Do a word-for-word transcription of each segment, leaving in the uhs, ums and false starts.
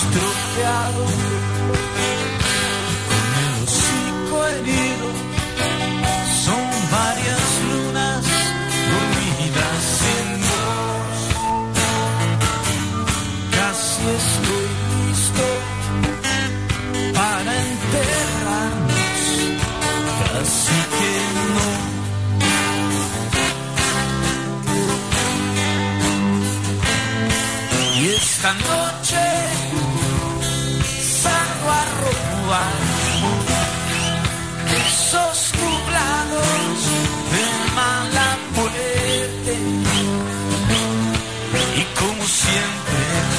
estropeado, con el hocico herido. Son varias lunas dormidas en vos. Casi estoy listo para enterrarnos, casi que no. Y esta noche salgo a robar esos nublados de mala muerte. Y como siempre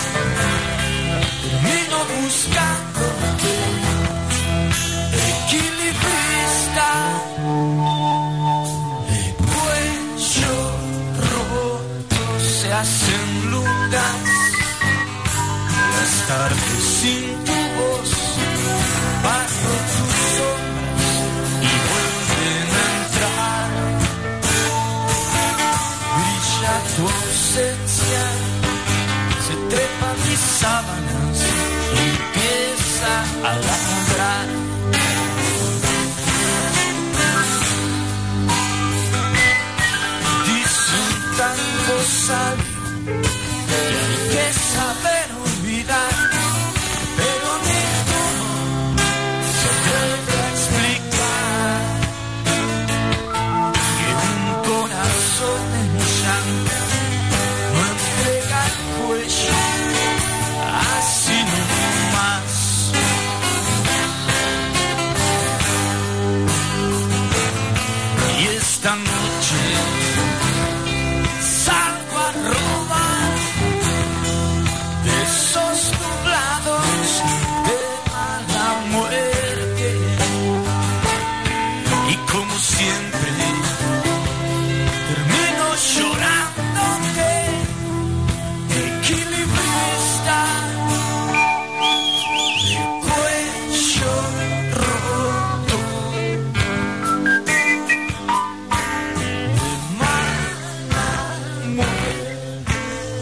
termino buscándote, equilibrista, el cuello roto se hacen lungas. Las tardes sin tu voz, bajo tus sombras y vuelven a entrar. Brilla tu ausencia, se trepa mis sábanas y empieza a ladrar. Dicen tanto sabio que hay que saber olvidar, pero ninguno se puede explicar que un corazón en llanto no entrega el cuello así nomás. Y esta noche salgo a robar de esos nublados de mala muerte. Y como siempre termino llorándote, equilibrista, de cuello roto, de mala muerte.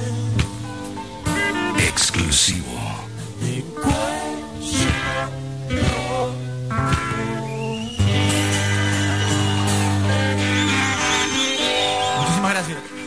Exclusivo. De cuello roto. Muchísimas gracias.